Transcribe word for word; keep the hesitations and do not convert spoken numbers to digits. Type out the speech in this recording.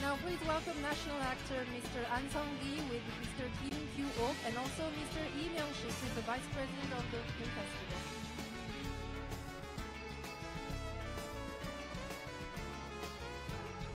Now please welcome national actor Mister An Sung-gi with Mister Kim Kyu-ok and also Mister Lee Myung-sik, who is the Vice President of the Film Festival.